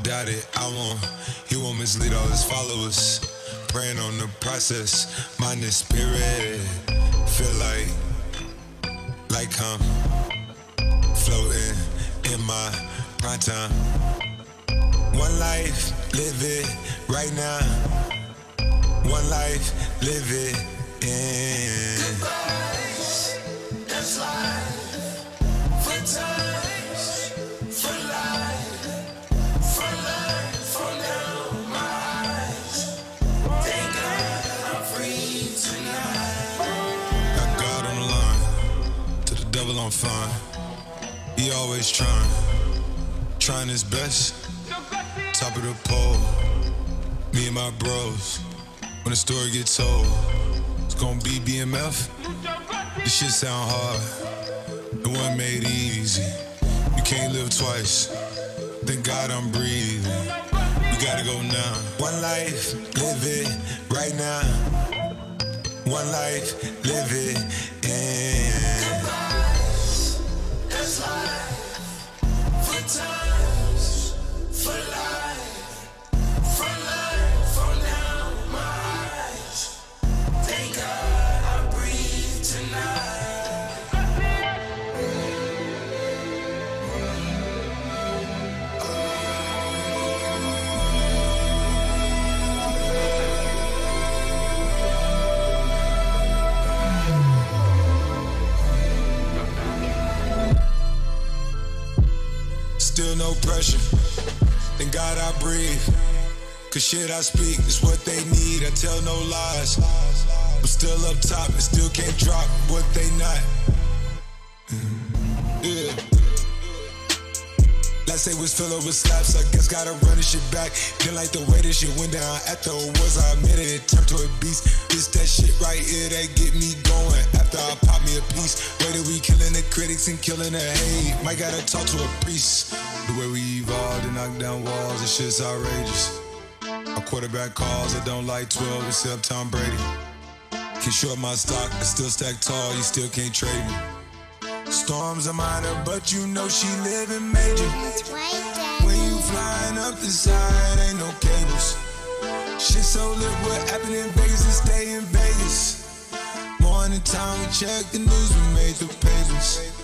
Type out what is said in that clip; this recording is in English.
doubt it. He won't mislead all his followers. Praying on the process, mind and spirit. Feel like I'm floating in my prime time. One life, live it right now. One life, live it in. Goodbyes, that's life. For times, for life, for now, my eyes. Thank God I'm free tonight. Got God on the line, to the devil I'm fine. He always trying his best. Top of the pole, me and my bros. When the story gets told, it's gonna be BMF. This shit sound hard, it wasn't made easy. You can't live twice, thank God I'm breathing. We gotta go now. One life, live it right now. One life, live it in. Goodbyes, that's life. For times, for life, for now, my eyes. Thank God I breathe tonight. Still no pressure, thank God I breathe. Cause shit I speak is what they need, I tell no lies. I'm still up top and still can't drop what they not. Yeah. Last day was filled with slaps, I guess gotta run this shit back. Didn't like the way this shit went down after it was, I admit it turned to a beast. It's that shit right here that get me going. After I pop me a piece, way that we killing the critics and killing the hate. Might gotta talk to a priest. The way we evolved and knock down walls, this shit's outrageous. Our quarterback calls, I don't like 12 except Tom Brady. Can short my stock, I still stack tall, you still can't trade me. Storms are minor, but you know she living major. When you flying up the side, ain't no cables. Shit so lit, what happened in Vegas and stay in Vegas. Morning time, we check the news, we made the papers.